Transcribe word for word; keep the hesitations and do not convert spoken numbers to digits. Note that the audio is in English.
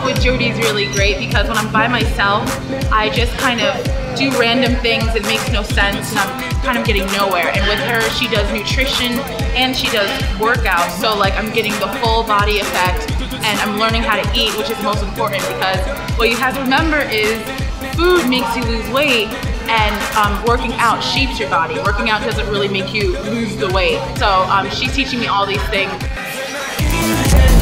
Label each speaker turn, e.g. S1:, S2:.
S1: out with Jodi is really great because when I'm by myself, I just kind of do random things. It makes no sense and I'm kind of getting nowhere. And with her, she does nutrition and she does workouts. So like I'm getting the full body effect and I'm learning how to eat, which is most important because what you have to remember is food makes you lose weight and um, working out shapes your body. Working out doesn't really make you lose the weight. So um, she's teaching me all these things.